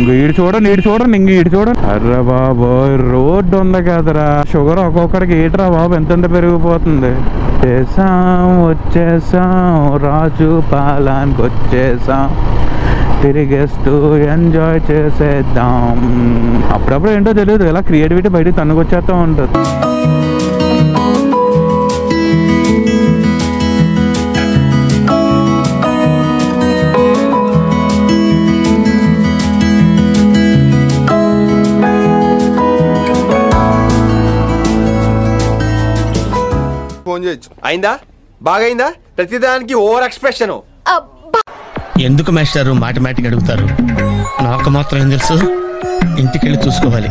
ఈడు చూడండి ఇంక ఈడు చూడండి. అర్రే బాబు రోడ్డు ఉంది కదరా, షుగర్ ఒక్కొక్కడికి ఏట్రా బాబు ఎంత పెరిగిపోతుంది. వచ్చేసాం రాజు పాలానికి వచ్చేసాం, తిరిగేస్తూ ఎంజాయ్ చేసేద్దాం. అప్పుడప్పుడు ఏంటో తెలియదు, ఇలా క్రియేటివిటీ బయటకు తన్నుకొచ్చేస్తూ ఉంటుంది. ఫోన్ చేయొచ్చు. అయిందా? బాగైందా? ప్రతిదానికి ఓవర్ ఎక్స్ప్రెషన్. ఎందుకు మాస్టారు మాటిమాటికి అడుగుతారు? నాకు మాత్రం ఏం తెలుసు, ఇంటికెళ్ళి చూసుకోవాలి.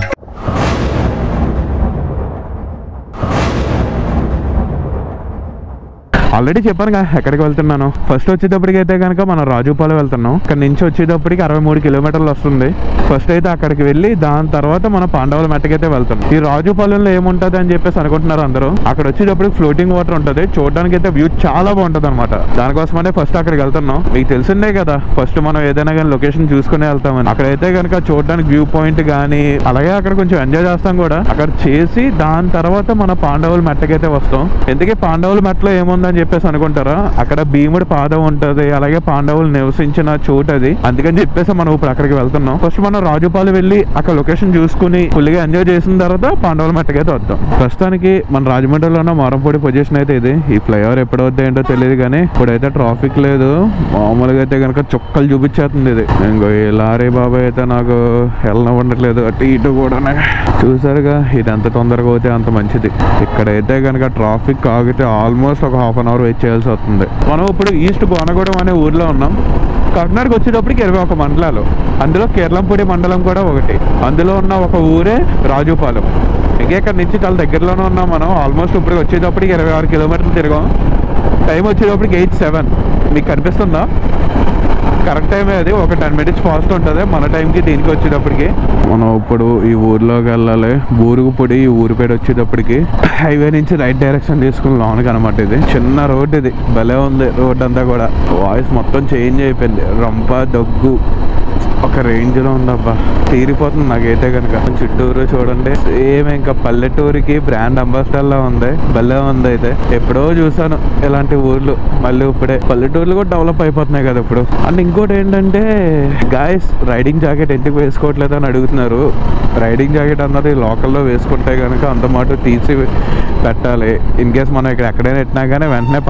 ఆల్రెడీ చెప్పాను కదా ఎక్కడికి వెళ్తున్నాను. ఫస్ట్ వచ్చేటప్పటికి అయితే కనుక మనం రాజుపాలెం వెళ్తున్నాం. ఇక్కడ నుంచి వచ్చేటప్పటికి 63 కిలోమీటర్లు వస్తుంది. ఫస్ట్ అయితే అక్కడికి వెళ్ళి దాని తర్వాత మనం పాండవుల మెట్టకైతే వెళ్తాం. ఈ రాజుపాలెంలో ఏముంటది అని చెప్పేసి అనుకుంటున్నారు అందరూ. అక్కడ వచ్చేటప్పటికి ఫ్లోటింగ్ వాటర్ ఉంటుంది, చూడడానికి అయితే వ్యూ చాలా బాగుంటది అనమాట. దానికోసమనే ఫస్ట్ అక్కడికి వెళ్తున్నాం. మీకు తెలిసిందే కదా ఫస్ట్ మనం ఏదైనా కానీ లొకేషన్ చూసుకునే వెళ్తామని. అక్కడైతే కనుక చూడడానికి వ్యూ పాయింట్ కానీ, అలాగే అక్కడ కొంచెం ఎంజాయ్ చేస్తాం కూడా. అక్కడ చేసి దాని తర్వాత మన పాండవుల మెట్టకైతే వస్తాం. ఎందుకే పాండవుల మెట్టలో ఏముందని చెప్పేసి అనుకుంటారా, అక్కడ భీముడి పాదం ఉంటది, అలాగే పాండవులు నివసించిన చోటు అది. అందుకని చెప్పేసి మనం ఇప్పుడు అక్కడికి వెళ్తున్నాం. ఫస్ట్ మనం రాజుపాలెం వెళ్ళి అక్కడ లొకేషన్ చూసుకుని ఫుల్గా ఎంజాయ్ చేసిన తర్వాత పాండవుల మెట్టకైతే వద్దాం. ప్రస్తుతానికి మన రాజమండ్రిలో ఉన్న మారంపూడి పొజిషన్ అయితే ఇది. ఈ ఫ్లైఓవర్ ఎప్పుడు వద్ద ఏంటో తెలియదు కానీ ఇప్పుడైతే ట్రాఫిక్ లేదు. మామూలుగా అయితే కనుక చుక్కలు చూపించేస్తుంది ఇది. ఇంకో ఈ లారీ బాబాయ్ అయితే నాకు వెళ్ళనివ్వట్లేదు అటు ఇటు కూడా. చూసారుగా ఇది ఎంత తొందరగా అవుతే అంత మంచిది. ఇక్కడైతే కనుక ట్రాఫిక్ ఆగితే ఆల్మోస్ట్ ఒక హాఫ్ అన్ అవర్ వెయిట్ చేయాల్సి వస్తుంది. మనం ఇప్పుడు ఈస్ట్ గోనగూడెం అనే ఊర్లో ఉన్నాం. కాకినాడకి వచ్చేటప్పటికి 21 మండలాలు, అందులో కేరళంపూడి మండలం కూడా ఒకటి. అందులో ఉన్న ఒక ఊరే రాజుపాలెం. ఇంకా ఇక్కడ నుంచి చాలా దగ్గరలోనే ఉన్నాం మనం. ఆల్మోస్ట్ ఇప్పుడు వచ్చేటప్పటికి 26 కిలోమీటర్లు తిరిగాం. టైం వచ్చేటప్పటికి 8:07. మీకు కనిపిస్తుందా? కరెక్ట్ టైమే అది. ఒక 10 మినిట్స్ ఫాస్ట్ ఉంటుంది మన టైంకి దీనికి వచ్చేటప్పటికి. మనం ఇప్పుడు ఈ ఊర్లోకి వెళ్ళాలి. బూరుగుపొడి ఈ ఊరి పేరు వచ్చేటప్పటికి హైవే నుంచి రైట్ డైరెక్షన్ తీసుకుని లోనికి అనమాట. ఇది చిన్న రోడ్, ఇది భలే ఉంది రోడ్ అంతా కూడా. వాయిస్ మొత్తం చేంజ్ అయిపోయింది. రంప దగ్గు ఒక రేంజ్ లో ఉందబ్బా, తీరిపోతుంది నాకైతే కనుక. చిత్తూరు చూడండి సేమ్ ఇంకా పల్లెటూరికి బ్రాండ్ అంబాసిడర్ లా ఉంది. భలే ఉంది. అయితే ఎప్పుడో చూసాను ఇలాంటి ఊర్లు, మళ్ళీ ఇప్పుడే పల్లెటూర్లు కూడా డెవలప్ అయిపోతున్నాయి కదా ఇప్పుడు. అండ్ ఇంకోటి ఏంటంటే గాయస్, రైడింగ్ జాకెట్ ఎందుకు వేసుకోవట్లేదు అని అడుగుతున్నారు. రైడింగ్ జాకెట్ అన్నది లోకల్లో వేసుకుంటే కనుక అంత మాట తీసి పెట్టాలి. ఇన్ కేస్ మనం ఇక్కడ ఎక్కడైనా ఎట్టినా కానీ వెంటనే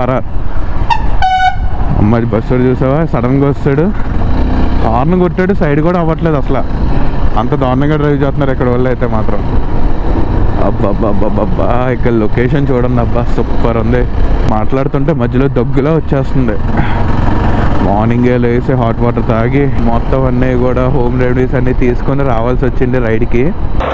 అమ్మాయి బస్సు చూసావా, సడన్ గా వస్తాడు, హార్న్ కొట్టాడు, సైడ్ కూడా అవ్వట్లేదు అసలు. అంత దారుణంగా డ్రైవ్ చేస్తున్నారు ఇక్కడ వాళ్ళు అయితే మాత్రం. అబ్బాబ్బాబ్బా ఇక్కడ లొకేషన్ చూడండి అబ్బా, సూపర్ ఉంది. మాట్లాడుతుంటే మధ్యలో దగ్గులా వచ్చేస్తుంది. మార్నింగే లేసి హాట్ వాటర్ తాగి మొత్తం అన్నీ కూడా హోమ్ రెమెడీస్ అన్నీ తీసుకొని రావాల్సి వచ్చింది రైడ్కి.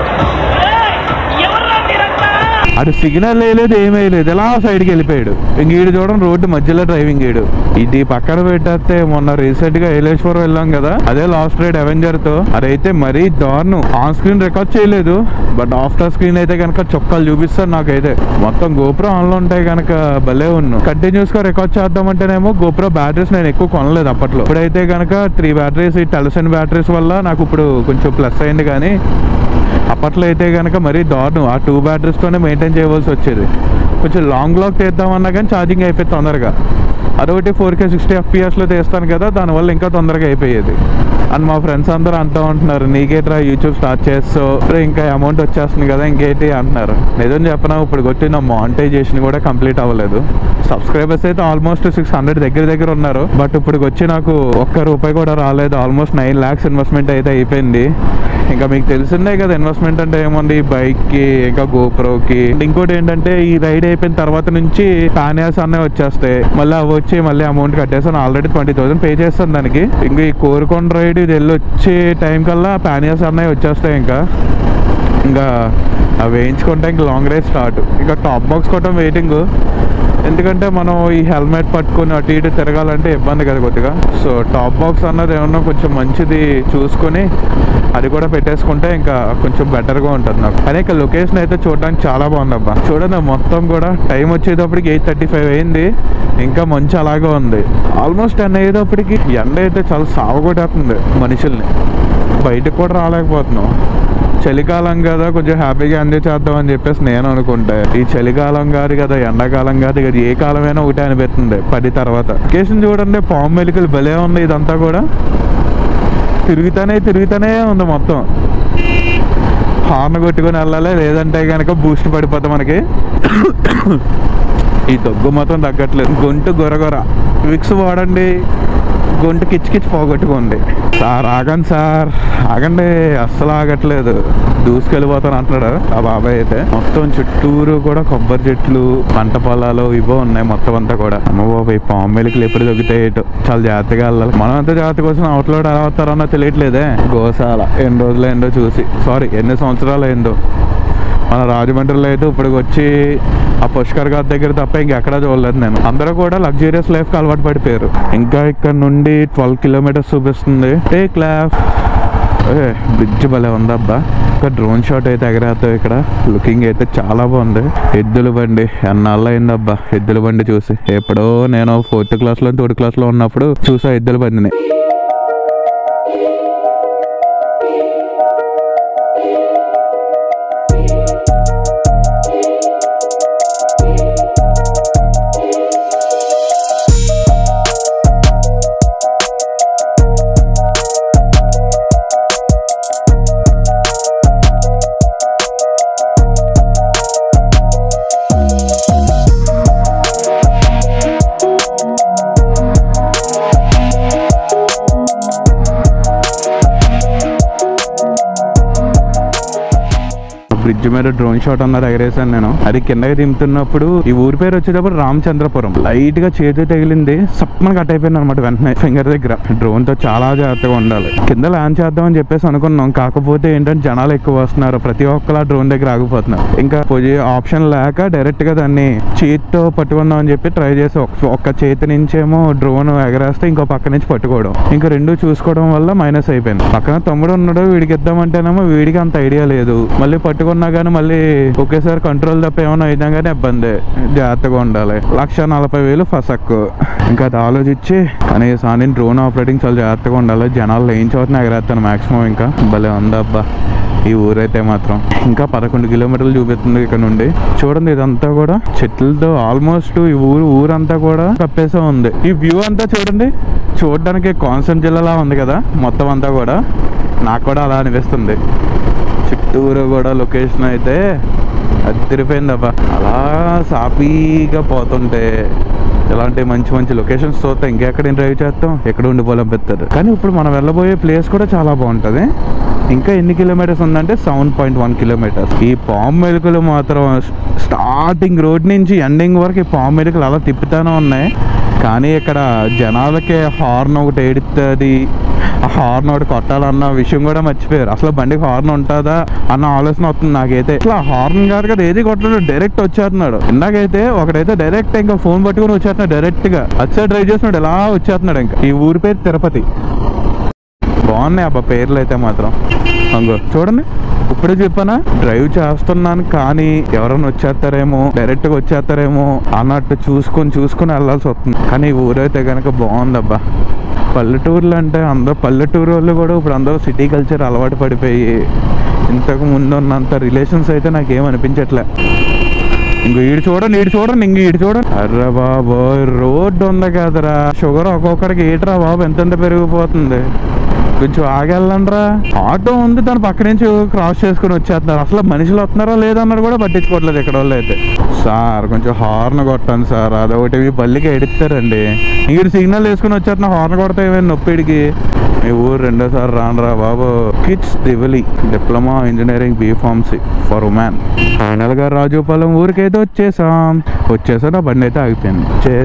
అటు సిగ్నల్ వేయలేదు, ఏమేయలేదు, ఎలా సైడ్కి వెళ్ళిపోయాడు. ఇంక ఈడు చూడండి రోడ్డు మధ్యలో డ్రైవింగ్. ఈడు ఇది పక్కన పెట్టేస్తే మొన్న రీసెంట్ గా ఏలేశ్వరం వెళ్ళాం కదా, అదే లాస్ట్ రైడ్ అవెంజర్ తో. అదైతే మరీ దారుణం. ఆన్ స్క్రీన్ రికార్డ్ చేయలేదు, బట్ ఆఫ్టర్ స్క్రీన్ అయితే కనుక చొక్కాలు చూపిస్తారు నాకైతే. మొత్తం గోప్రో ఆన్ లో ఉంటాయి కనుక భలే ఉన్నాను. కంటిన్యూస్ గా రికార్డ్ చేద్దామంటేనేమో గోప్రో బ్యాటరీస్ నేను ఎక్కువ కొనలేదు అప్పట్లో. ఇప్పుడైతే కనుక 3 బ్యాటరీస్, ఈ టెలసన్ బ్యాటరీస్ వల్ల నాకు ఇప్పుడు కొంచెం ప్లస్ అయింది. కానీ అప్పట్లో అయితే కనుక మరీ దారుణం. ఆ 2 బ్యాటరీస్తోనే మెయింటైన్ చేయవలసి వచ్చేది. కొంచెం లాంగ్ లాగ్ తీద్దామన్నా కానీ ఛార్జింగ్ అయిపోయి తొందరగా. అదొకటి 4K 60 FPS తీస్తాను కదా, దానివల్ల ఇంకా తొందరగా అయిపోయేది. అండ్ మా ఫ్రెండ్స్ అందరూ అంటూ ఉంటున్నారు, నీకేట్రా యూట్యూబ్ స్టార్ట్ చేస్తావు, ఇంకా అమౌంట్ వచ్చేస్తుంది కదా ఇంకేంటి అంటున్నారు. నిజం చెప్పనా, ఇప్పుడు కొట్టి నా మానిటైజేషన్ కూడా కంప్లీట్ అవ్వలేదు. సబ్స్క్రైబర్స్ అయితే ఆల్మోస్ట్ 600 దగ్గర ఉన్నారు. బట్ ఇప్పుడు వచ్చి నాకు ₹1 కూడా రాలేదు. ఆల్మోస్ట్ 9 lakhs ఇన్వెస్ట్మెంట్ అయితే అయిపోయింది. ఇంకా మీకు తెలిసిందే కదా ఇన్వెస్ట్మెంట్ అంటే ఏముంది, బైక్కి ఇంకా గోప్రోకి. ఇంకోటి ఏంటంటే ఈ రైడ్ అయిపోయిన తర్వాత నుంచి పానియాస్ అన్నీ వచ్చేస్తాయి. మళ్ళీ అవి వచ్చి మళ్ళీ అమౌంట్ కట్టేస్తాను. ఆల్రెడీ 20,000 పే చేస్తాను దానికి. ఇంకా ఈ కోరుకొండ రైడ్ ఇది వెళ్ళి వచ్చే టైం కల్లా పానియాస్ అన్నవి వచ్చేస్తాయి. ఇంకా అవి వేయించుకుంటే ఇంకా లాంగ్ రైడ్ స్టార్ట్. ఇంకా టాప్ బాక్స్ కొట్టడం వెయిటింగ్. ఎందుకంటే మనం ఈ హెల్మెట్ పట్టుకొని అటు ఇటు తిరగాలంటే ఇబ్బంది కదా కొద్దిగా. సో టాప్ బాక్స్ అన్నది ఏమన్నా కొంచెం మంచిది చూసుకొని అది కూడా పెట్టేసుకుంటే ఇంకా కొంచెం బెటర్గా ఉంటుంది నాకు. కానీ ఇక లొకేషన్ అయితే చూడడానికి చాలా బాగుంది అబ్బా. చూడండి మొత్తం కూడా టైం వచ్చేటప్పటికి 8:35 అయింది. ఇంకా మంచి అలాగే ఉంది. ఆల్మోస్ట్ 10 అయ్యేటప్పటికి ఎండ అయితే చాలా సావగొట్టేస్తుంది మనుషుల్ని. బయటకు కూడా రాలేకపోతున్నాం. చలికాలం కదా, కొంచెం హ్యాపీగా ఎంజాయ్ చేద్దాం అని చెప్పేసి నేను అనుకుంటే, ఈ చలికాలం కాదు కదా, ఎండాకాలం కాదు కదా, ఏ కాలమైనా ఒకటే అనిపిస్తుంది 10 తర్వాత. లొకేషన్ చూడండి, పాము మెలికలు భలే ఉంది. ఇదంతా కూడా తిరుగుతానే ఉంది మొత్తం. హార్న్ కొట్టుకొని వెళ్ళాలి, లేదంటే కనుక బూస్ట్ పడిపోతాం మనకి. ఈ దగ్గు మాత్రం తగ్గట్లేదు. గొంతు గొరగొర. విక్స్ వాడండి, గొంతు కిచ్చి పోగొట్టుకోండి. సార్ ఆగండి, సార్ ఆగండి, అస్సలు ఆగట్లేదు. దూసుకెళ్ళిపోతాను అంటున్నాడు ఆ బాబాయ్ అయితే. మొత్తం చుట్టూరు కూడా కొబ్బరి చెట్లు, పంట పొలాలు ఇవో ఉన్నాయి మొత్తం అంతా కూడా. అమ్మ బాబాయ్, పాము మెలికలు ఎప్పుడు దొరుకుతాయి. చాలా జాగ్రత్తగా వెళ్ళాలి. మనం అంతా జాగ్రత్త కోసం అవుట్లోడ్ ఎలా వస్తారన్నా తెలియట్లేదే. గోశాల ఎన్ని రోజులు అయిందో చూసి, సారీ ఎన్ని సంవత్సరాలు అయిందో. మన రాజమండ్రిలో అయితే ఇప్పుడు వచ్చి ఆ పుష్కర్ ఘాట్ దగ్గర తప్ప ఇంకెక్కడా చూడలేదు నేను. అందరూ కూడా లగ్జూరియస్ లైఫ్ కి అలవాటు పడిపోయారు. ఇంకా ఇక్కడ నుండి 12 కిలోమీటర్స్ చూపిస్తుంది. Take left. బ్రిడ్జ్ భలే ఉందబ్బా. ఒక డ్రోన్ షాట్ అయితే ఎగరేస్తావు. ఇక్కడ లుకింగ్ అయితే చాలా బాగుంది. ఎద్దుల బండి ఎన్నాళ్ళు అయిందబ్బా ఎద్దుల బండి చూసి. ఎప్పుడో నేను 4th క్లాస్లో 3rd క్లాస్లో ఉన్నప్పుడు చూసా ఎద్దుల బండిని. బ్రిడ్జ్ మీద డ్రోన్ షాట్ అన్నది ఎగరేసాను నేను. అది కిందకి దింపుతున్నప్పుడు ఈ ఊరి పేరు వచ్చేటప్పుడు రామచంద్రపురం. లైట్ గా చేతి తగిలింది, సప్మని కట్ అయిపోయింది అనమాట వెంటనే ఫింగర్ దగ్గర. డ్రోన్ తో చాలా జాగ్రత్తగా ఉండాలి. కింద ల్యాండ్ చేద్దాం అని చెప్పేసి అనుకున్నాం. కాకపోతే ఏంటంటే జనాలు ఎక్కువ వస్తున్నారు, ప్రతి ఒక్కలా డ్రోన్ దగ్గర ఆగిపోతున్నారు. ఇంకా ఆప్షన్ లేక డైరెక్ట్ గా దాన్ని చేతితో పట్టుకుందాం అని చెప్పి ట్రై చేసి ఒక్క చేతి నుంచేమో డ్రోన్ ఎగరేస్తే ఇంకో పక్క నుంచి పట్టుకోవడం, ఇంకా రెండు చూసుకోవడం వల్ల మైనస్ అయిపోయింది. పక్కన తమ్ముడు ఉన్నాడు, వీడికి ఇద్దామంటేనేమో వీడికి అంత ఐడియా లేదు. మళ్ళీ పట్టుకున్నా కానీ మళ్ళీ ఒకేసారి కంట్రోల్ తప్ప ఏమైనా అయినా కానీ ఇబ్బంది. జాగ్రత్తగా ఉండాలి. 1,40,000 ఫసక్కు. ఇంకా అది ఆలోచించి కనీసం డ్రోన్ ఆపరేటింగ్ చాలా జాగ్రత్తగా ఉండాలి. జనాలు ఏం చోటున ఎగరేస్తాను మాక్సిమం. ఇంకా భలే ఉందబ్బా ఈ ఊరైతే మాత్రం. ఇంకా 11 కిలోమీటర్లు చూపిస్తుంది ఇక్కడ నుండి. చూడండి ఇదంతా కూడా చెట్లతో ఆల్మోస్ట్ ఈ ఊరంతా కూడా కప్పేసే ఉంది. ఈ వ్యూ అంతా చూడండి, చూడడానికి కోనసీమ జిల్లాలా ఉంది కదా మొత్తం అంతా కూడా. నాకు కూడా అలా అనిపిస్తుంది. చుట్టూరు కూడా లొకేషన్ అయితే అదిరిపోయిందబ్బా. అలా సాఫీగా పోతుంటే ఇలాంటి మంచి మంచి లొకేషన్స్ చూస్తే ఇంకెక్కడ డ్రైవ్ చేస్తాం, ఎక్కడ ఉండిపోలేకపోతుంది. కానీ ఇప్పుడు మనం వెళ్ళబోయే ప్లేస్ కూడా చాలా బాగుంటుంది. ఇంకా ఎన్ని కిలోమీటర్స్ ఉందంటే 7.1 కిలోమీటర్స్. ఈ పాము మెలికలు మాత్రం స్టార్టింగ్ రోడ్ నుంచి ఎండింగ్ వరకు ఈ పాము మెలికలు అలా తిప్పుతానే ఉన్నాయి. కానీ ఇక్కడ జనాలకే హార్న్ ఒకటి ఏడుతుంది, ఆ హార్న్ ఒకటి కొట్టాలన్న విషయం కూడా మర్చిపోయారు. అసలు బండికి హార్న్ ఉంటుందా అన్న ఆలోచన వస్తుంది నాకైతే. అసలు హార్న్ కాదు కదా, ఏది కొట్టడు, డైరెక్ట్ వచ్చేస్తున్నాడు. ఇందాకైతే ఒకటైతే డైరెక్ట్ ఇంకా ఫోన్ పట్టుకుని వచ్చేస్తున్నాడు డైరెక్ట్ గా. అచ్చా డ్రైవ్ చేస్తున్నాడు, ఇలా వచ్చేస్తున్నాడు. ఇంకా ఈ ఊరి పేరు తిరుపతి. బాగున్నాయి అబ్బా పేర్లు అయితే మాత్రం. అంగో చూడండి, ఇప్పుడే చెప్పానా డ్రైవ్ చేస్తున్నాను కానీ ఎవరైనా వచ్చేస్తారేమో, డైరెక్ట్ గా వచ్చేస్తారేమో అన్నట్టు చూసుకొని వెళ్ళాల్సి వస్తుంది. కానీ ఈ ఊరైతే కనుక బాగుందబ్బా. పల్లెటూర్లు అంటే అందరూ పల్లెటూరు వాళ్ళు కూడా ఇప్పుడు అందరూ సిటీ కల్చర్ అలవాటు పడిపోయి ఇంతకు ముందు ఉన్నంత రిలేషన్స్ అయితే నాకేం అనిపించట్లే. ఇంక ఈడు చూడండి ఇంక ఈడు చూడండి. అర్రా బాబు రోడ్డు ఉంది కదరా, షుగర్ ఒక్కొక్కడికి ఏట్రా బాబు ఎంత పెరిగిపోతుంది. కొంచెం ఆగెళ్ళండ్రా. ఆటో ఉంది, దాని పక్క నుంచి క్రాస్ చేసుకుని వచ్చేస్తున్నారు. అసలు మనుషులు వస్తున్నారా లేదన్నది కూడా పట్టించుకోవట్లేదు ఇక్కడ వాళ్ళు అయితే. సార్ కొంచెం హార్న్ కొట్టండి సార్, అదొకటి మీ బల్లికి ఎడుతారండి. మీరు సిగ్నల్ వేసుకుని వచ్చేస్తున్నా, హార్న్ కొడతా ఏమైనా నొప్పిడికి. మీ ఊరు రెండోసారి రానరా బాబు. కిడ్స్ దివలి diploma engineering B.Pharmacy for women. Final గా రాజుపాలెం ఊరికైతే వచ్చేసాం. నా బండి అయితే ఆగిపోయింది.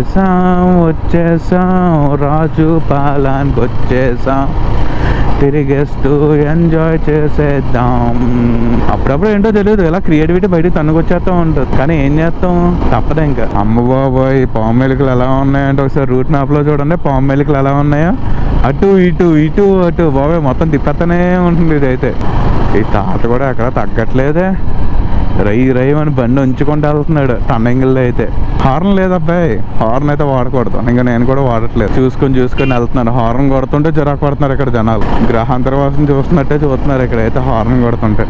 వచ్చేసాం రాజుపాలెంకి వచ్చేసాం. తిరిగేస్తూ ఎంజాయ్ చేసేద్దాం. అప్పుడప్పుడు ఏంటో తెలియదు, ఇలా క్రియేటివిటీ బయటకు తన్నుకొచ్చేస్తూ ఉంటుంది. కానీ ఏం చేస్తాం, తప్పదు ఇంకా. అమ్మ బాబాయ్ పాము మెలికలు ఎలా ఉన్నాయంటే ఒకసారి రూట్ మ్యాప్ లో చూడండి. పాము మెలికలు ఎలా ఉన్నాయో అటు ఇటు బాబాయ్ మొత్తం తిప్పేస్తూనే ఉంటుంది. ఇదైతే ఈ తాత కూడా ఎక్కడ తగ్గట్లేదే. రై అని బండి ఉంచుకుంటూ వెళ్తున్నాడు టర్నింగ్లో అయితే. హార్న్ లేదబ్బాయి, హార్న్ అయితే వాడకూడదు. ఇంకా నేను కూడా వాడట్లేదు. చూసుకొని వెళ్తున్నాను. హార్న్ కొడుతుంటే చిరాకు పడుతున్నారు ఇక్కడ జనాలు. గ్రహాంతరవాసం చూస్తున్నట్టే చూస్తున్నారు ఇక్కడైతే హార్న్ కొడుతుంటే.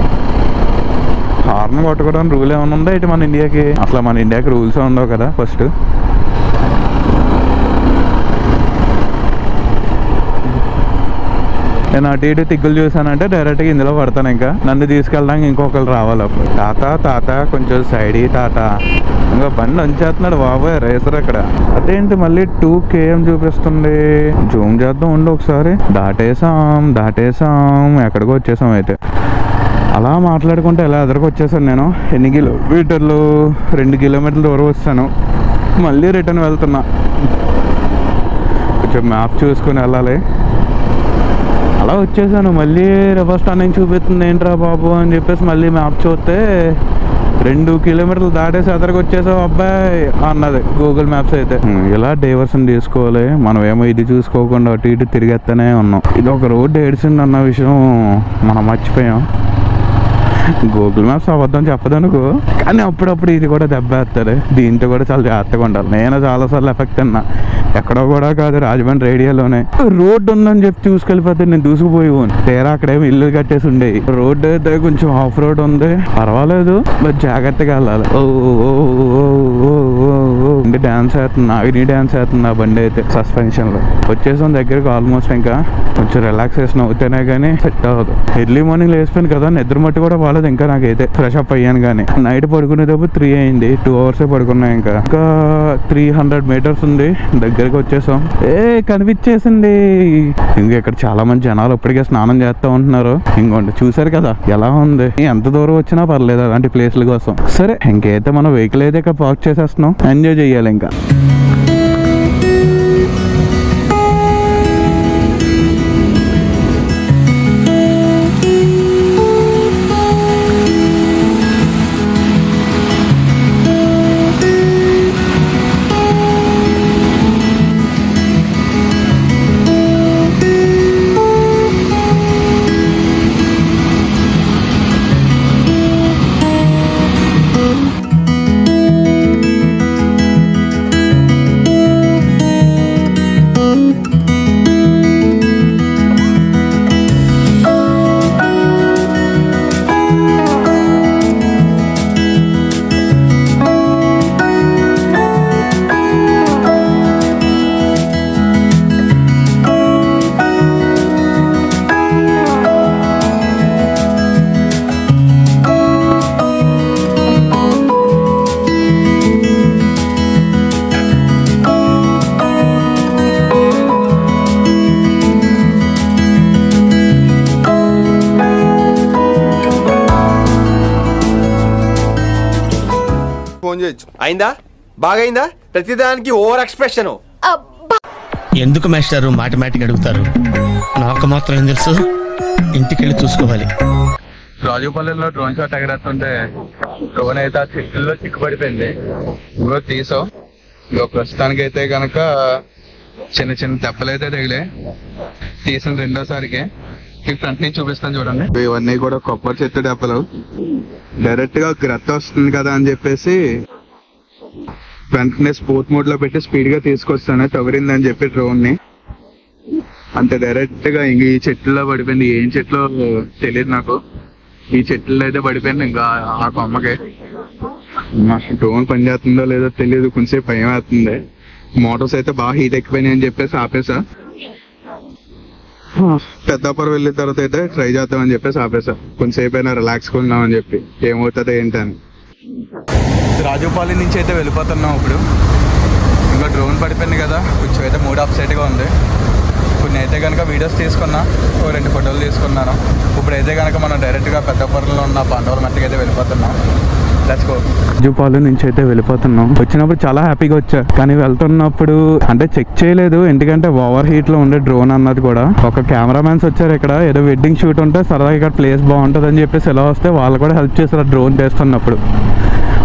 హార్న్ కొట్టుకోవడానికి రూల్ ఏమైనా ఉందా ఇటు మన ఇండియాకి? అసలు మన ఇండియాకి రూల్స్ ఉండవు కదా. ఫస్ట్ నేను అటు ఇటు తిగ్గులు చూసానంటే డైరెక్ట్గా ఇందులో పడతాను. ఇంకా నన్ను తీసుకెళ్ళడానికి ఇంకొకరు రావాలి. అప్పుడు తాత కొంచెం సైడ్ తాత, ఇంకా బండి ఉంచేస్తున్నాడు బాబాయ్ రేసర్ అక్కడ. అదేంటి మళ్ళీ 2 km చూపిస్తుంది. జూమ్ చేద్దాం ఉండి ఒకసారి. దాటేసాం ఎక్కడికి వచ్చేసాం అయితే. అలా మాట్లాడుకుంటే ఎలా ఎదురుకు వచ్చేసాను నేను. ఎన్ని కిలోమీటర్లు? 2 kilometers దూరం వచ్చాను. మళ్ళీ రిటర్న్ వెళ్తున్నా. కొంచెం మ్యాప్ చూసుకొని వెళ్ళాలి. అలా వచ్చేసాను. మళ్ళీ రివర్స్ టర్నింగ్ చూపిస్తుంది ఏంట్రా బాబు అని చెప్పేసి మళ్ళీ మ్యాప్ చూస్తే 2 kilometers దాటేసి ఎదరికి వచ్చేసావు అబ్బాయి అన్నది గూగుల్ మ్యాప్స్ అయితే. ఇలా డైవర్షన్ తీసుకోవాలి. మనం ఏమో ఇది చూసుకోకుండా అటు ఇటు తిరిగేస్తూనే ఉన్నాం. ఇది ఒక రోడ్డు ఏడిసింది అన్న విషయం మనం మర్చిపోయాం. గూగుల్ మ్యాప్స్ అబద్ధం చెప్పదనుకో, కానీ అప్పుడప్పుడు ఇది కూడా దెబ్బేస్తుంది. దీంతో కూడా చాలా జాగ్రత్తగా ఉండాలి. నేను చాలాసార్లు ఎఫెక్ట్ అన్నా. ఎక్కడో కూడా కాదు, రాజమండ్రి రేడియోలోనే రోడ్డు ఉందని చెప్పి చూసుకెళ్ళిపోతే నేను దూసుకుపోయి తేరా అక్కడేమో ఇల్లు కట్టేసి ఉండేవి. రోడ్డు అయితే కొంచెం ఆఫ్ రోడ్ ఉంది, పర్వాలేదు, బట్ జాగ్రత్తగా వెళ్ళాలి. బండి డ్యాన్స్ వేస్తున్నా, అగ్ని డ్యాన్స్ వేస్తున్నా బండి అయితే సస్పెన్షన్ లో. వచ్చేసాం దగ్గరికి ఆల్మోస్ట్. ఇంకా కొంచెం రిలాక్సేషన్ అవుతేనే కానీ సెట్ అవ్వదు. ఎర్లీ మార్నింగ్ లేచిపోయాను కదా, నిద్ర మట్టి కూడా బాగాలేదు ఇంకా నాకైతే. ఫ్రెష్ అప్ అయ్యాను కానీ నైట్ పడుకునేటప్పుడు 3 అయింది. 2 hours పడుకున్నా. ఇంకా 300 meters ఉంది, దగ్గరికి వచ్చేసాం. కనిపించేసింది. ఇంకా ఇక్కడ చాలా మంది జనాలు ఇప్పటికే స్నానం చేస్తూ ఉంటున్నారు. ఇంకోండి చూసారు కదా ఎలా ఉంది. ఎంత దూరం వచ్చినా పర్లేదు అలాంటి ప్లేస్ల కోసం. సరే ఇంకైతే మనం వెహికల్ అయితే ఇక్కడ పార్క్ చేసేస్తున్నాం. ఎంజాయ్ చేయాలి ఇంకా. ఫోన్ చేయొచ్చు. అయిందా? బాగైందా? ప్రతిదానికి ఓవర్ ఎక్స్ప్రెషన్. ఎందుకు మాస్టారు మాటిమాటికి అడుగుతారు? నాకు మాత్రం ఏం తెలుసు, ఇంటికెళ్ళి చూసుకోవాలి. రాజుపాలెంలో డ్రోన్ షాట్ ఎగరేస్తుంటే డ్రోన్ అయితే ఆ చెట్టుల్లో చిక్కుపడిపోయింది. ఇంకో తీసాం. ఇంకో ప్రస్తుతానికి అయితే కనుక చిన్న చిన్న దెబ్బలు అయితే తగిలే. తీసిన రెండోసారికి మీకు ఫ్రంట్ నుంచి చూపిస్తాను చూడండి. ఇవన్నీ కూడా కొబ్బరి చెట్టు దెబ్బలు. డైరెక్ట్ గా గ్రత్త వస్తుంది కదా అని చెప్పేసి ఫ్రంట్ ని స్పోర్ట్ మోడ్ లో పెట్టి స్పీడ్ గా తీసుకొస్తాను. తవరిందని చెప్పి డ్రోన్ ని అంతే డైరెక్ట్ గా ఇంక ఈ చెట్టులో పడిపోయింది. ఏం చెట్లో తెలియదు నాకు. ఈ చెట్టులో అయితే పడిపోయింది. ఇంకా ఆ కొమ్మకి డ్రోన్ పనిచేస్తుందో లేదో తెలియదు. కొంచెం భయం వేస్తుంది. మోటార్స్ అయితే బాగా హీట్ ఎక్కిపోయినాయి అని చెప్పేసి ఆపేసా. పెద్దాపురం వెళ్ళిన తర్వాత అయితే ట్రై చేద్దామని చెప్పేసి ఆపేసా. కొంచెంసేపు అయినా రిలాక్స్ కొందామని చెప్పి ఏమవుతుందో ఏంటని. రాజుపాలెం నుంచి అయితే వెళ్ళిపోతున్నాం ఇప్పుడు. ఇంకా డ్రోన్ పడిపోయింది కదా, కొంచెం అయితే మూడ్ అప్సెట్గా ఉంది. కొన్ని అయితే కనుక వీడియోస్ తీసుకున్నా, 2 ఫోటోలు తీసుకున్నాను. ఇప్పుడైతే కనుక మనం డైరెక్ట్గా పెద్దపురంలో ఉన్న పాండవుల మట్టికి అయితే వెళ్ళిపోతున్నాం. రాజుపాలెం నుంచి అయితే వెళ్ళిపోతున్నాం. వచ్చినప్పుడు చాలా హ్యాపీగా వచ్చా, కానీ వెళ్తున్నప్పుడు అంటే చెక్ చేయలేదు. ఎందుకంటే ఓవర్ హీట్ లో ఉండే డ్రోన్ అన్నది కూడా. ఒక కెమెరామెన్స్ వచ్చారు ఇక్కడ, ఏదో వెడ్డింగ్ షూట్ ఉంటే సరదాగా ఇక్కడ ప్లేస్ బాగుంటుంది అని చెప్పేసి ఎలా వస్తే వాళ్ళు కూడా హెల్ప్ చేశారు డ్రోన్ చేస్తున్నప్పుడు.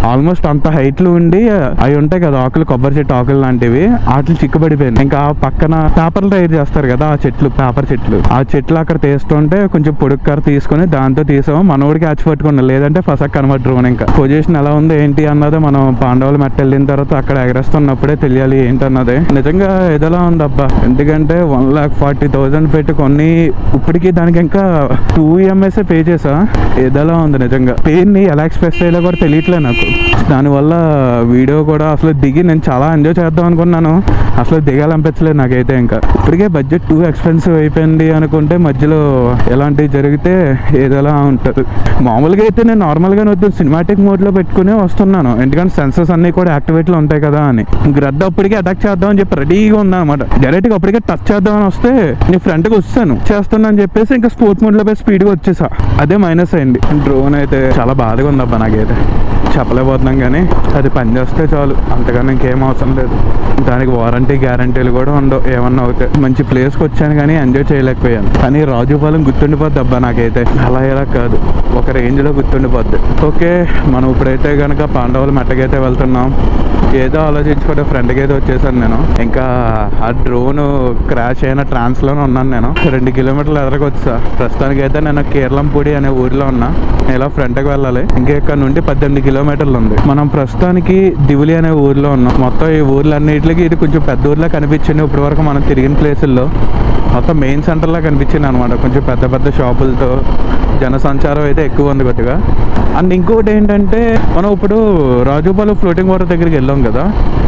ఆల్మోస్ట్ అంత హైట్ లో ఉండి అవి ఉంటాయి కదా ఆకులు, కొబ్బరి చెట్టు ఆకులు లాంటివి, వాటిని చిక్కుబడిపోయింది. ఇంకా పక్కన పేపర్లు తయారు చేస్తారు కదా ఆ చెట్లు, పేపర్ చెట్లు, ఆ చెట్లు అక్కడ తీస్తుంటే కొంచెం పొడుగు కర్ర తీసుకుని దాంతో తీసాము. మనోడికి క్యాచ్ పట్టుకున్నాం, లేదంటే ఫసక్ కనబడి డ్రోన్. ఇంకా పొజిషన్ ఎలా ఉంది ఏంటి అన్నది మనం పాండవుల మెట్ట వెళ్ళిన తర్వాత అక్కడ ఎగరేస్తున్నప్పుడే తెలియాలి ఏంటన్నది. నిజంగా ఏదోలా ఉంది అబ్బా, ఎందుకంటే 1,40,000 పెట్టి కొన్ని ఇప్పటికి దానికి ఇంకా 2 EMIs పే చేసా. ఏదోలా ఉంది నిజంగా. పెయిన్ ని ఎలా ఎక్స్ప్రెస్ చేయాలో కూడా తెలియట్లేదు నాకు. దానివల్ల వీడియో కూడా అసలు దిగి నేను చాలా ఎంజాయ్ చేద్దాం అనుకున్నాను, అసలు దిగాలనిపించలేదు నాకైతే. ఇంకా ఇప్పటికే బడ్జెట్ 2 ఎక్స్పెన్సివ్ అయిపోయింది అనుకుంటే మధ్యలో ఎలాంటివి జరిగితే ఏదోలా ఉంటుంది. మామూలుగా అయితే నేను నార్మల్గానే వద్దు సినిమాటిక్ మోడ్లో పెట్టుకునే వస్తున్నాను, ఎందుకంటే సెన్సర్స్ అన్నీ కూడా యాక్టివేట్లో ఉంటాయి కదా అని. గ్రద్ద అప్పటికే అటాక్ చేద్దామని చెప్పి రెడీగా ఉందా అనమాట. డైరెక్ట్గా అప్పటికే టచ్ చేద్దామని వస్తే నీ ఫ్రంట్కి వస్తాను చేస్తున్నా అని చెప్పేసి ఇంకా స్పోర్ట్స్ మోడ్లో పోయి స్పీడ్గా వచ్చేసా. అదే మైనస్ అయింది. డ్రోన్ అయితే చాలా బాధగా ఉందబ్బా నాకైతే, చెప్పలేకపోతున్నాం కానీ అది పనిచేస్తే చాలు, అంతగానే ఇంకేం అవసరం లేదు. దానికి వారంటీ గ్యారంటీలు కూడా ఉండవు. ఏమన్నా అవుతాయి. మంచి ప్లేస్కి వచ్చాను కానీ ఎంజాయ్ చేయలేకపోయాను. కానీ రాజుపాలెం గుర్తుండిపోద్ది అబ్బా నాకైతే, అలా ఎలా కాదు ఒక రేంజ్లో గుర్తుండిపోద్ది. ఓకే, మనం ఇప్పుడైతే కనుక పాండవుల మెట్టకైతే వెళ్తున్నాం. ఏదో ఆలోచించుకుంటే ఫ్రెండ్కి అయితే వచ్చేసాను నేను. ఇంకా ఆ డ్రోన్ క్రాష్ అయిన ట్రాన్స్లోనే ఉన్నాను నేను. 2 కిలోమీటర్లు ఎదరకు వచ్చా. ప్రస్తుతానికైతే నేను కేరళంపూడి అనే ఊరిలో ఉన్నా. ఇలా ఫ్రంట్కి వెళ్ళాలి. ఇంకా ఇక్కడ నుండి 18 కిలోమీటర్లు ఉంది. మనం ప్రస్తుతానికి దివులి అనే ఊరిలో ఉన్నాం. మొత్తం ఈ ఊర్లన్నిటికి ఇది కొంచెం పెద్ద ఊర్లా కనిపించింది ఇప్పటి వరకు మనం తిరిగిన ప్లేసుల్లో. మొత్తం మెయిన్ సెంటర్లా కనిపించింది అనమాట. కొంచెం పెద్ద పెద్ద షాపులతో జనసంచారం అయితే ఎక్కువ ఉంది కొద్దిగా. అండ్ ఇంకోటి ఏంటంటే మనం ఇప్పుడు రాజుపాలెం ఫ్లోటింగ్ వాటర్ దగ్గరికి వెళ్ళాం కదా,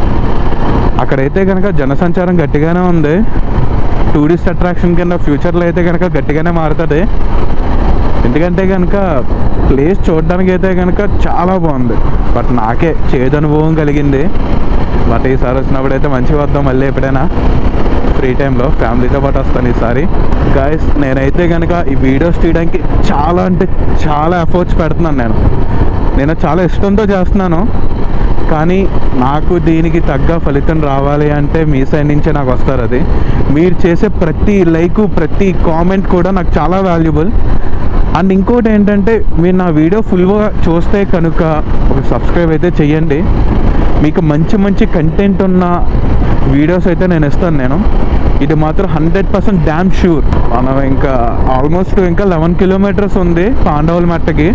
అక్కడైతే కనుక జనసంచారం గట్టిగానే ఉంది. టూరిస్ట్ అట్రాక్షన్ కింద ఫ్యూచర్లో అయితే కనుక గట్టిగానే మారుతుంది. ఎందుకంటే కనుక ప్లేస్ చూడడానికి అయితే కనుక చాలా బాగుంది. బట్ నాకే చేదు అనుభవం కలిగింది. బట్ ఈసారి వచ్చినప్పుడు అయితే మంచిగా వద్దాం మళ్ళీ ఎప్పుడైనా ఫ్రీ టైంలో ఫ్యామిలీతో పాటు వస్తాను ఈసారి. గాయస్, నేనైతే కనుక ఈ వీడియోస్ తీయడానికి చాలా అంటే చాలా ఎఫర్ట్స్ పెడుతున్నాను. నేను చాలా ఇష్టంతో చేస్తున్నాను. కానీ నాకు దీనికి తగ్గ ఫలితం రావాలి అంటే మీ సైడ్ నుంచే నాకు వస్తారు. అది మీరు చేసే ప్రతి లైక్, ప్రతి కామెంట్ కూడా నాకు చాలా వాల్యుబుల్. అండ్ ఇంకోటి ఏంటంటే మీరు నా వీడియో ఫుల్గా చూస్తే కనుక ఒక సబ్స్క్రైబ్ అయితే చెయ్యండి. మీకు మంచి మంచి కంటెంట్ ఉన్న వీడియోస్ అయితే నేను ఇస్తాను. నేను ఇది మాత్రం 100% డ్యామ్ ష్యూర్. మనం ఇంకా ఆల్మోస్ట్ ఇంకా 11 కిలోమీటర్స్ ఉంది పాండవుల మెట్టకి.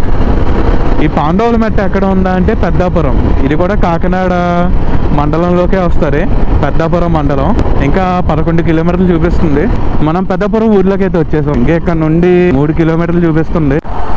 ఈ పాండవుల మెట్ట ఎక్కడ ఉందా అంటే పెద్దాపురం. ఇది కూడా కాకినాడ మండలంలోకే వస్తుంది. పెద్దాపురం మండలం ఇంకా 11 కిలోమీటర్లు చూపిస్తుంది. మనం పెద్దాపురం ఊర్లోకి అయితే వచ్చేసాం. ఇంకా ఇక్కడ నుండి 3 కిలోమీటర్లు చూపిస్తుంది.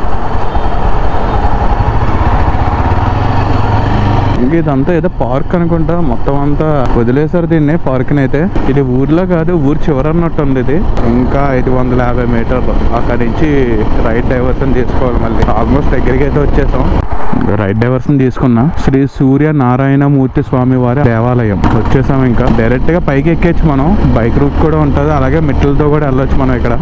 ఇదంతా ఏదో పార్క్ అనుకుంటా, మొత్తం అంతా వదిలేసారు దీన్ని పార్క్ని అయితే. ఇది ఊర్లో కాదు, ఊరు చివరన్నట్టు ఉంది ఇది. ఇంకా 550 మీటర్లు అక్కడి నుంచి రైట్ డైవర్షన్ తీసుకోవాలి. మళ్ళీ ఆల్మోస్ట్ దగ్గరికి అయితే వచ్చేసాం. రైట్ డైవర్షన్ తీసుకున్నా. శ్రీ సూర్య నారాయణమూర్తి స్వామి వారి దేవాలయం వచ్చేసాం. ఇంకా డైరెక్ట్ గా పైకి ఎక్కేచ్చు మనం. బైక్ రూట్ కూడా ఉంటుంది, అలాగే మెట్లతో కూడా వెళ్ళొచ్చు మనం. ఇక్కడ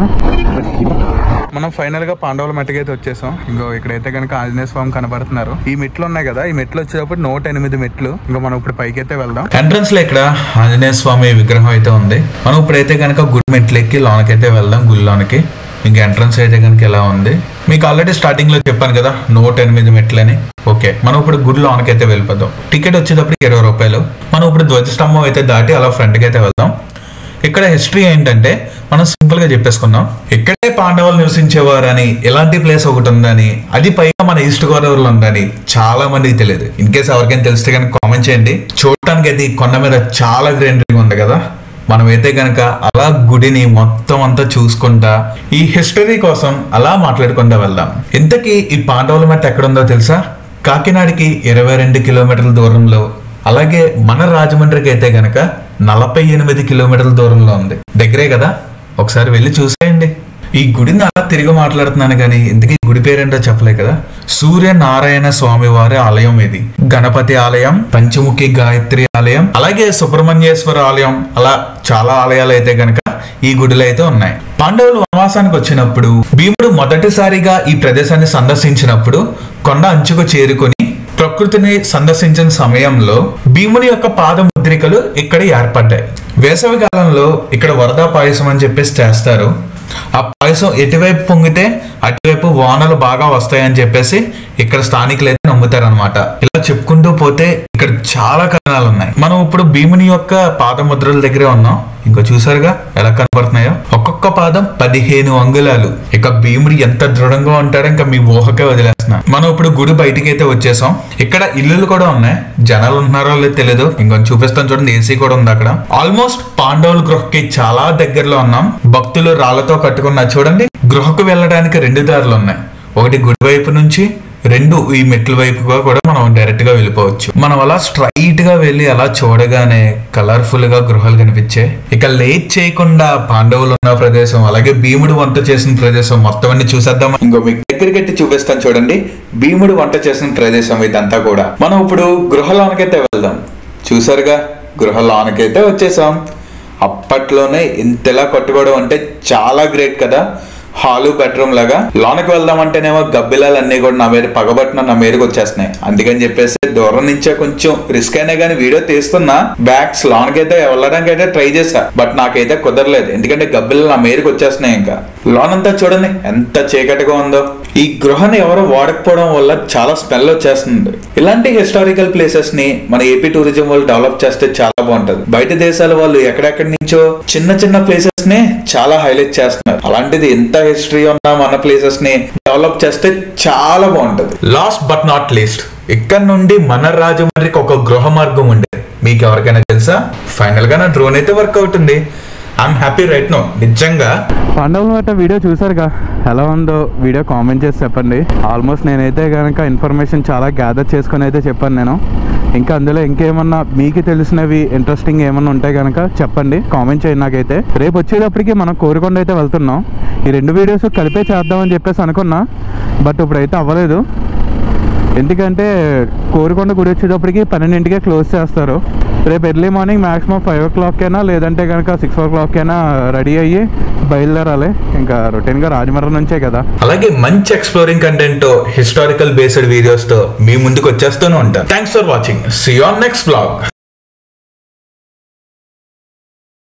మనం ఫైనల్ గా పాండవుల మెట్టకి అయితే వచ్చేసాం. ఇంకో ఇక్కడైతే కనుక ఆంజనేయ స్వామి కనబడుతున్నారు. ఈ మెట్లు ఉన్నాయి కదా, ఈ మెట్లు వచ్చేటప్పుడు 108 మెట్లు. ఇంకా మనం ఇప్పుడు పైకి అయితే వెళ్దాం. ఎంట్రన్స్ లో ఇక్కడ ఆంజనేయ స్వామి విగ్రహం అయితే ఉంది. మనం ఇప్పుడైతే కనుక గుడి మెట్లు ఎక్కి లోనకైతే వెళ్దాం, గుడిలోనికి. ఇంకా ఎంట్రన్స్ అయితే కనుక ఎలా ఉంది మీకు ఆల్రెడీ స్టార్టింగ్ లో చెప్పాను కదా, 108 మెట్లని. ఓకే, మనం ఇప్పుడు గుడి లోనకైతే వెళ్ళిపోదాం. టికెట్ వచ్చేటప్పటికి 20 రూపాయలు. మనం ఇప్పుడు ధ్వజస్తంభం అయితే దాటి అలా ఫ్రంట్ కి అయితే వెళ్దాం. ఇక్కడ హిస్టరీ ఏంటంటే మనం సింపుల్ గా చెప్పేసుకుందాం. ఇక్కడే పాండవులు నివసించేవారని, ఎలాంటి ప్లేస్ ఒకటి ఉందని, అది పైగా మన ఈస్ట్ గోదావరిలో ఉందని చాలా మందికి తెలియదు. ఇన్ కేసు ఎవరికైనా తెలిస్తే కనుక కామెంట్ చేయండి. చూడటానికి అయితే కొండ మీద చాలా గ్రీనరీగా ఉంది కదా. మనమైతే కనుక అలా గుడిని మొత్తం అంతా చూసుకుంటా ఈ హిస్టరీ కోసం అలా మాట్లాడుకుంటా వెళ్దాం. ఇంతకీ ఈ పాండవుల మెట్ట ఎక్కడుందో తెలుసా? కాకినాడకి 22 కిలోమీటర్ల దూరంలో, అలాగే మన రాజమండ్రికి అయితే గనక 48 కిలోమీటర్ల దూరంలో ఉంది. దగ్గరే కదా, ఒకసారి వెళ్ళి చూసేయండి. ఈ గుడిని అలా తిరిగి మాట్లాడుతున్నాను కానీ ఇంతకీ గుడి పేరేంటో చెప్పలే కదా. సూర్యనారాయణ స్వామి వారి ఆలయం ఇది. గణపతి ఆలయం, పంచముఖి గాయత్రి ఆలయం, అలాగే సుబ్రహ్మణ్యేశ్వర ఆలయం, అలా చాలా ఆలయాలు అయితే గనక ఈ గుడిలో అయితే ఉన్నాయి. పాండవులు వనవాసానికి వచ్చినప్పుడు భీముడు మొదటిసారిగా ఈ ప్రదేశాన్ని సందర్శించినప్పుడు కొండ అంచుకు చేరుకొని ప్రకృతిని సందర్శించిన సమయంలో భీముని యొక్క పాద ముద్రికలు ఇక్కడ ఏర్పడ్డాయి. వేసవి కాలంలో ఇక్కడ వరద పాయసం అని చెప్పేసి చేస్తారు. ఆ పాయసం ఎటువైపు పొంగితే అటువైపు వానలు బాగా వస్తాయని చెప్పేసి ఇక్కడ స్థానికులు అయితే నమ్ముతారనమాట. ఇలా చెప్పుకుంటూ పోతే ఇక్కడ చాలా కథనాలు ఉన్నాయి. మనం ఇప్పుడు భీముని యొక్క పాదముద్రల దగ్గరే ఉన్నాం. ఇంకో చూసారుగా ఎలా కనపడుతున్నాయో, ఒక్కొక్క పాదం 15 అంగుళాలు. ఇక భీముడు ఎంత దృఢంగా ఉంటాడో ఇంకా మీ ఊహకే వదిలేస్తున్నా. మనం ఇప్పుడు గుడి బయటికి అయితే వచ్చేసాం. ఇక్కడ ఇల్లులు కూడా ఉన్నాయి. జనాలు ఉన్నారో లేదో తెలియదు. ఇంకొంచెం చూపిస్తాను చూడండి, ఏసీ కూడా ఉంది అక్కడ. ఆల్మోస్ట్ పాండవుల గృహకి చాలా దగ్గరలో ఉన్నాం. భక్తులు రాళ్లతో కట్టుకున్న చూడండి, గృహకు వెళ్ళడానికి 2 దారులు ఉన్నాయి. ఒకటి గుడి వైపు నుంచి, 2 ఈ మెట్ల వైపుగా కూడా మనం డైరెక్ట్ గా వెళ్ళిపోవచ్చు. మనం అలా స్ట్రైట్ గా వెళ్ళి అలా చూడగానే కలర్ఫుల్ గా గృహాలు కనిపించాయి. ఇక లేట్ చేయకుండా పాండవులు ఉన్న ప్రదేశం, అలాగే భీముడు వంట చేసిన ప్రదేశం మొత్తం అన్ని చూసేద్దాం. ఇంకో మీకు దగ్గరికి చూపిస్తాను చూడండి, భీముడు వంట చేసిన ప్రదేశం ఇదంతా కూడా. మనం ఇప్పుడు గృహలోనికైతే వెళ్దాం. చూసారుగా, గృహలోనికైతే వచ్చేసాం. అప్పట్లోనే ఇంతలా కట్టుకోవడం అంటే చాలా గ్రేట్ కదా. హాలు బెడ్రూమ్ లాగా. లోనకి వెళ్దాం అంటేనేమో గబ్బిలాలన్నీ కూడా నా మీద పగబట్టిన నా మీదకి వచ్చేస్తున్నాయి. అందుకని చెప్పేసి దూరం నుంచే కొంచెం రిస్క్ అయినా కానీ వీడియో తీస్తున్నా. బ్యాగ్స్ లోనకైతే వెళ్ళడానికి అయితే ట్రై చేశా, బట్ నాకైతే కుదరలేదు. ఎందుకంటే గబ్బిలాలు నా మీదకి వచ్చేస్తున్నాయి. ఇంకా లోనంతా చూడండి ఎంత చీకటిగా ఉందో. ఈ గృహాన్ని ఎవరో వాడకపోవడం వల్ల చాలా స్మెల్ వచ్చేస్తుంది. ఇలాంటి హిస్టారికల్ ప్లేసెస్ ని మన ఏపీ టూరిజం వాళ్ళు డెవలప్ చేస్తే చాలా బాగుంటది. బయట దేశాల వాళ్ళు ఎక్కడెక్కడి నుంచో చిన్న చిన్న ప్లేసెస్ ని చాలా హైలైట్ చేస్తున్నారు. అలాంటిది ఎంత హిస్టరీ ఉన్న మన ప్లేసెస్ ని డెవలప్ చేస్తే చాలా బాగుంటది. లాస్ట్ బట్ నాట్ లీస్ట్, ఇక్కడ నుండి మన రాజమండ్రికి ఒక గృహ మార్గం ఉండేది. మీకు ఎవరికైనా తెలుసా? ఫైనల్ గా నా డ్రోన్ అయితే వర్క్ అవుతుంది. I'm happy right now. నిజంగా పాండవుల గట్ట వీడియో చూసారుగా, ఎలా ఉందో వీడియో కామెంట్ చేసి చెప్పండి. ఆల్మోస్ట్ నేనైతే కనుక ఇన్ఫర్మేషన్ చాలా గ్యాదర్ చేసుకుని అయితే చెప్పాను నేను. ఇంకా అందులో ఇంకేమన్నా మీకు తెలిసినవి ఇంట్రెస్టింగ్ ఏమన్నా ఉంటే కనుక చెప్పండి, కామెంట్ చేయండి నాకైతే. రేపు వచ్చేటప్పటికి మనం కోరికొండ అయితే వెళ్తున్నాం. ఈ 2 వీడియోస్ కలిపే చేద్దామని చెప్పేసి అనుకున్నా, బట్ ఇప్పుడైతే అవ్వలేదు. ఎందుకంటే కోరికొండ గుడి వచ్చేటప్పటికి 12ంటికే క్లోజ్ చేస్తారు. రేపు ఎర్లీ మార్నింగ్ మ్యాక్సిమం 5 o'clock అయినా లేదంటే కనుక 6 o'clock అయినా రెడీ అయ్యి బయలుదేరాలి. ఇంకా రొటీన్గా రాజమండ్రి నుంచే కదా. అలాగే మంచి exploring content, historical based videos తో మీ ముందుకు వచ్చేస్తూనే ఉంటాను. Thanks for watching. See you on next vlog.